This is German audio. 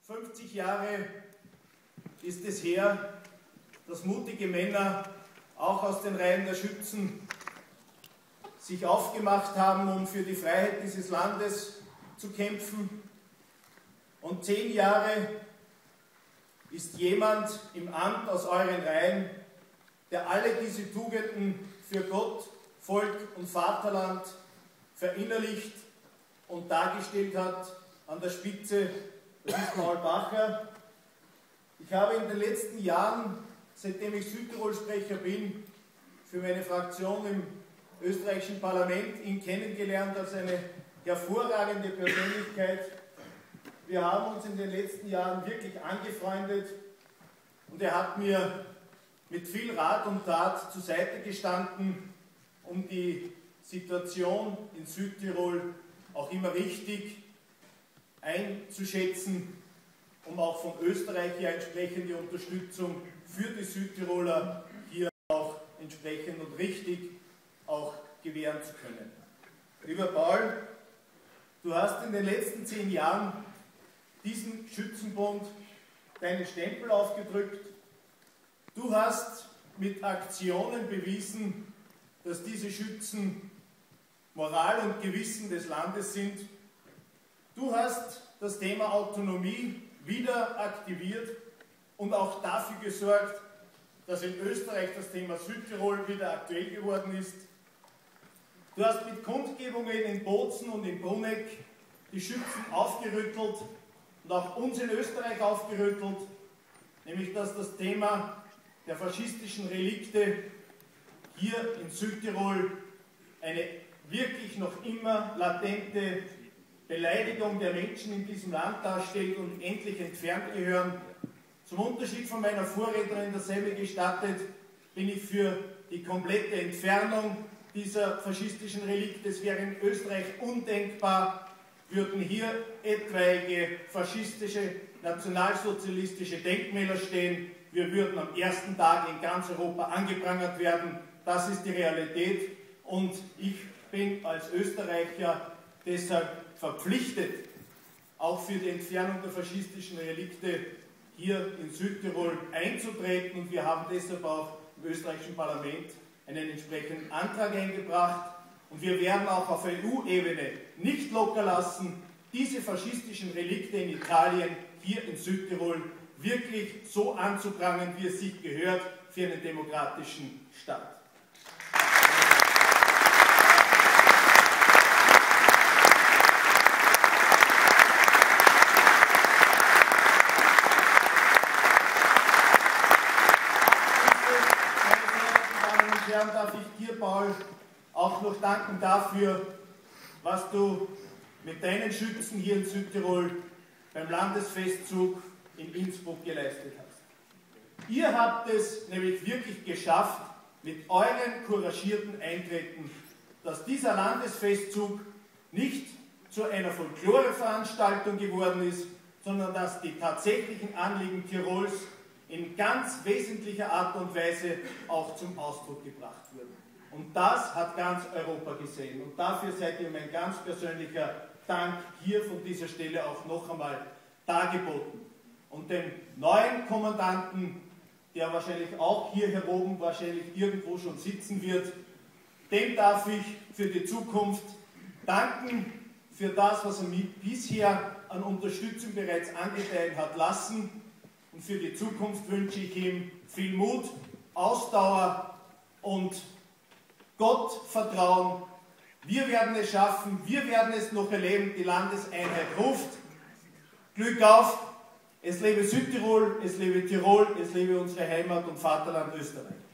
50 Jahre ist es her, dass mutige Männer, auch aus den Reihen der Schützen, sich aufgemacht haben, um für die Freiheit dieses Landes zu kämpfen. Und 10 Jahre ist jemand im Amt aus euren Reihen, der alle diese Tugenden für Gott, Volk und Vaterland verinnerlicht und dargestellt hat. An der Spitze, das ist Paul Bacher. Ich habe in den letzten Jahren, seitdem ich Südtirol-Sprecher bin, für meine Fraktion im österreichischen Parlament ihn kennengelernt als eine hervorragende Persönlichkeit. Wir haben uns in den letzten Jahren wirklich angefreundet und er hat mir mit viel Rat und Tat zur Seite gestanden, um die Situation in Südtirol auch immer richtig einzuschätzen, um auch von Österreich hier entsprechende Unterstützung für die Südtiroler hier auch entsprechend und richtig auch gewähren zu können. Lieber Paul, du hast in den letzten 10 Jahren diesem Schützenbund deinen Stempel aufgedrückt. Du hast mit Aktionen bewiesen, dass diese Schützen Moral und Gewissen des Landes sind. Du hast das Thema Autonomie wieder aktiviert und auch dafür gesorgt, dass in Österreich das Thema Südtirol wieder aktuell geworden ist. Du hast mit Kundgebungen in Bozen und in Bruneck die Schützen aufgerüttelt und auch uns in Österreich aufgerüttelt, nämlich dass das Thema der faschistischen Relikte hier in Südtirol eine wirklich noch immer latente Beleidigung der Menschen in diesem Land darstellt und endlich entfernt gehören. Zum Unterschied von meiner Vorrednerin, dasselbe gestattet, bin ich für die komplette Entfernung dieser faschistischen Relikte. Es wäre in Österreich undenkbar, würden hier etwaige faschistische, nationalsozialistische Denkmäler stehen. Wir würden am ersten Tag in ganz Europa angeprangert werden. Das ist die Realität und ich bin als Österreicher deshalb verpflichtet, auch für die Entfernung der faschistischen Relikte hier in Südtirol einzutreten und wir haben deshalb auch im österreichischen Parlament einen entsprechenden Antrag eingebracht und wir werden auch auf EU-Ebene nicht locker lassen, diese faschistischen Relikte in Italien hier in Südtirol wirklich so anzuprangern, wie es sich gehört für einen demokratischen Staat. Darf ich dir, Paul, auch noch danken dafür, was du mit deinen Schützen hier in Südtirol beim Landesfestzug in Innsbruck geleistet hast. Ihr habt es nämlich wirklich geschafft, mit euren couragierten Eintreten, dass dieser Landesfestzug nicht zu einer Folkloreveranstaltung geworden ist, sondern dass die tatsächlichen Anliegen Tirols in ganz wesentlicher Art und Weise auch zum Ausdruck gebracht wurden. Und das hat ganz Europa gesehen. Und dafür seid ihr mein ganz persönlicher Dank hier von dieser Stelle auch noch einmal dargeboten. Und dem neuen Kommandanten, der wahrscheinlich auch hier heroben wahrscheinlich irgendwo schon sitzen wird, dem darf ich für die Zukunft danken, für das, was er mir bisher an Unterstützung bereits angedeihen hat lassen. Und für die Zukunft wünsche ich ihm viel Mut, Ausdauer und Gottvertrauen. Wir werden es schaffen, wir werden es noch erleben, die Landeseinheit ruft. Glück auf, es lebe Südtirol, es lebe Tirol, es lebe unsere Heimat und Vaterland Österreich.